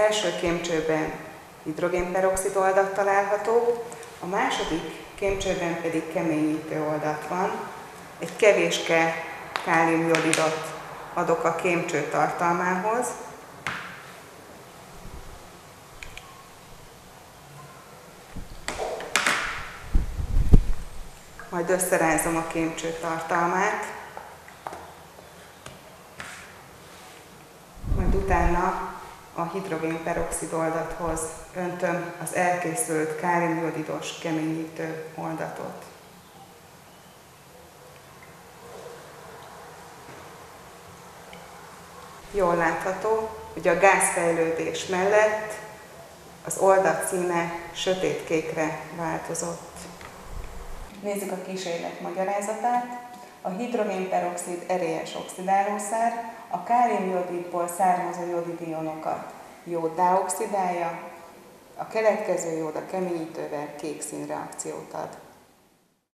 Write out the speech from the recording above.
első kémcsőben hidrogénperoxid oldat található, a második kémcsőben pedig keményítő oldat van. Egy kevéske káliumjodidot adok a kémcső tartalmához. Majd összerázom a kémcső tartalmát. Majd utána a hidrogénperoxid oldathoz öntöm az elkészült káliumjodidos keményítő oldatot. Jól látható, hogy a gázfejlődés mellett az oldat színe sötétkékre változott. Nézzük a kísérlet magyarázatát. A hidrogénperoxid erélyes oxidálószer a káliumjodidból származó jodidionokat jóddá oxidálja, a keletkező jód a keményítővel kék színreakciót ad.